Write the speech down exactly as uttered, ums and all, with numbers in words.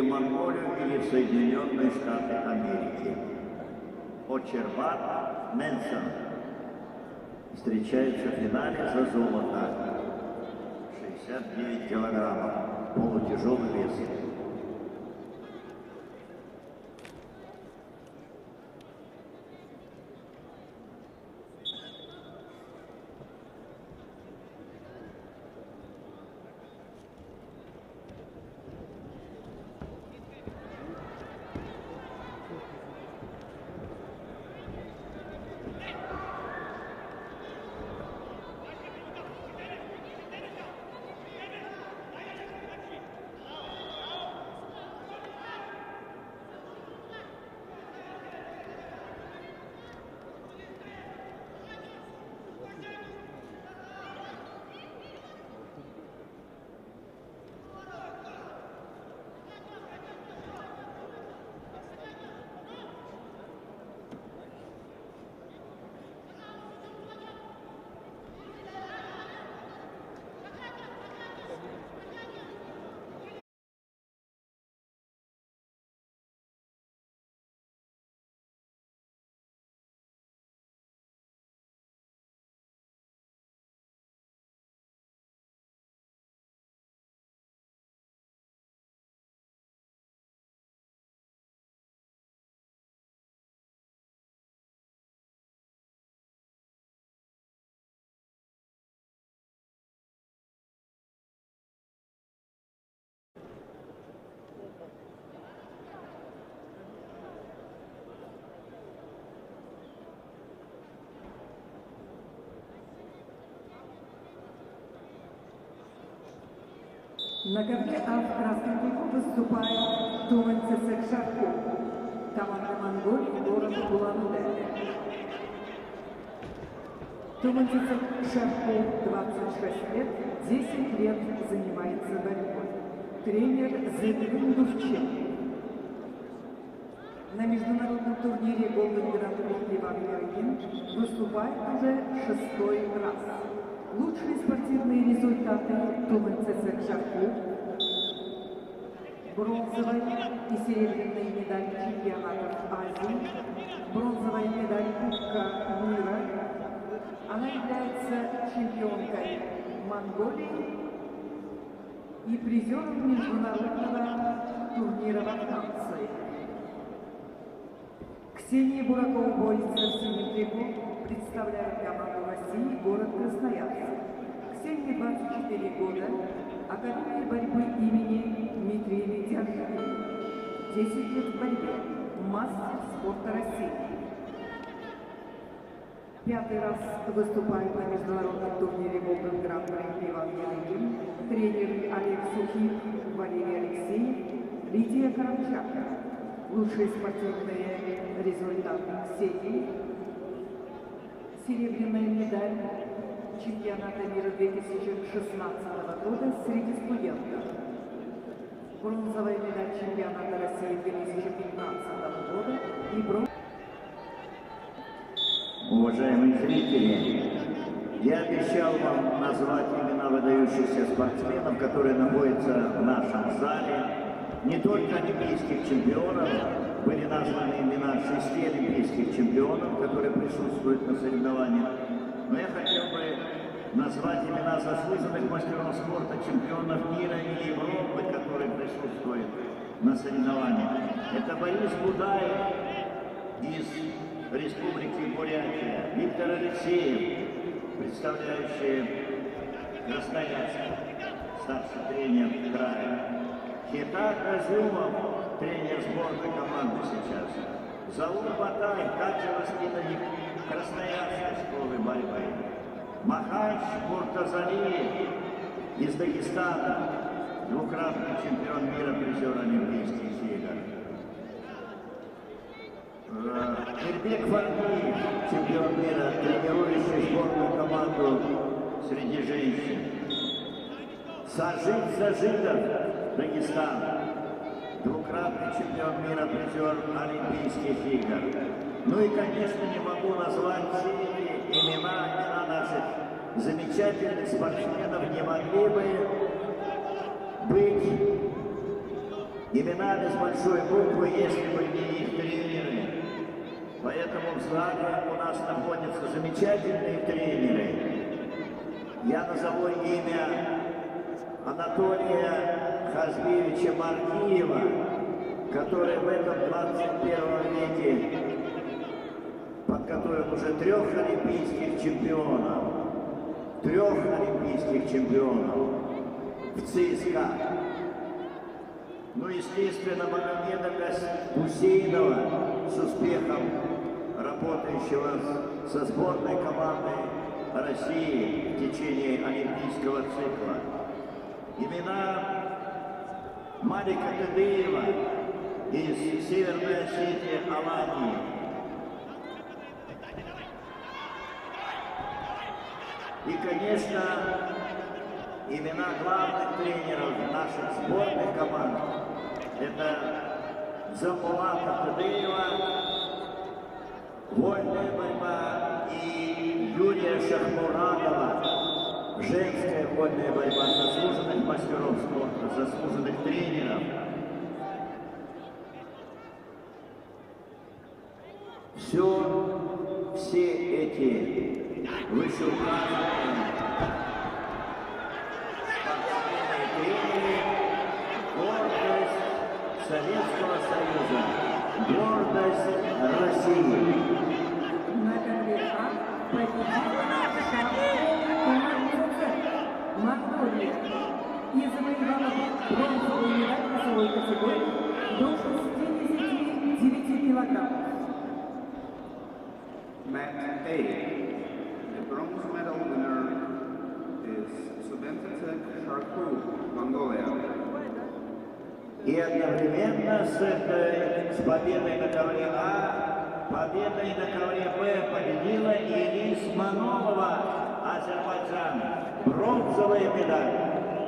Монголию или в Соединенные Штаты Америки. Очербат Мэнсон встречается в финале за золото. шестьдесят девять килограммов, полутяжелый вес. На ковре А в красном кругу выступает Туманцесек Шарку, команда Монголии, город Улан-Удэ. Туманцесек Шарку, двадцать шесть лет, десять лет занимается борьбой. Тренер Зедвин Дувчен. На международном турнире Golden Grand Prix Иван Ярыгин выступает уже шестой раз. Лучшие спортивные результаты Туманцесек Шарку, бронзовая и серебряные медали чемпионатов Азии, бронзовая медаль Кубка мира. Она является чемпионкой Монголии и призером международного турнира во Франции. Ксения Буракова борется в синем трико, представляет команду России, город Красноярск. Ксении двадцать четыре года, Академия борьбы имени Дмитрия Ведяшина. десять лет в борьбе, мастер спорта России. Пятый раз выступает на международном турнире Golden Grand Prix Иван Ярыгин, тренер Олег Сухих, Валерий Алексеев, Лидия Карамчака. Лучшие спортивные результаты Ксении. Серебряная медаль чемпионата мира две тысячи шестнадцатого года среди студентов. Бронзовая медаль чемпионата России две тысячи пятнадцатого года и бронзовая. Уважаемые зрители, я обещал вам назвать имена выдающихся спортсменов, которые находятся в нашем зале. Не только олимпийских чемпионов, были названы имена шести олимпийских чемпионов, которые присутствуют на соревнованиях, но я хотел бы назвать имена заслуженных мастеров спорта, чемпионов мира и Европы, которые присутствуют на соревнованиях. Это Борис Будаев из Республики Бурятия, Виктор Алексеев, представляющий Красноярск, старший тренер края, Хитар Азюмов, тренер сборной команды сейчас, Заур Батай, также воспитанник Красноярской школы борьбы, Махач Муртазалиев из Дагестана, двукратный чемпион мира, призер Олимпийских игр. Ирбек Фармиев, чемпион мира, тренирующий сборную команду среди женщин. Сажид Сажидов, Дагестан, двукратный чемпион мира, призер Олимпийских игр. Ну и, конечно, не могу назвать все имена, имена наших замечательных спортсменов не могли бы быть имена без большой буквы, если бы не их тренеры. Поэтому в зале у нас находятся замечательные тренеры. Я назову имя Анатолия Хазбиевича Маркиева, который в этом двадцать первом веке подготовил уже трех олимпийских чемпионов. Трех олимпийских чемпионов в ЦСКА. Ну, естественно, Магомеда Гусейнова с успехом работающего со сборной командой России в течение олимпийского цикла. Имена Марика Тедеева из Северной Осетии, Алании. И, конечно, имена главных тренеров наших сборных команд — это Замбулата Тедеева, вольная борьба, и Юрия Шахмурадова, женская вольная борьба, заслуженных мастеров спорта, заслуженных тренеров. Все, все эти вышеуказанные спортсмены и тренеры — гордость Советского Союза, гордость России. На конвертах победила наша Монголия и завоевала бронзовую медаль весовой категории до шестидесяти девяти килограммов. Mat A. The bronze medal winner is Subentetek Sharku, Mongolia. И одновременно с, этой, с победой на ковре А, победой на ковре Б победила Елис Манолова, Азербайджан. Бронзовая медаль.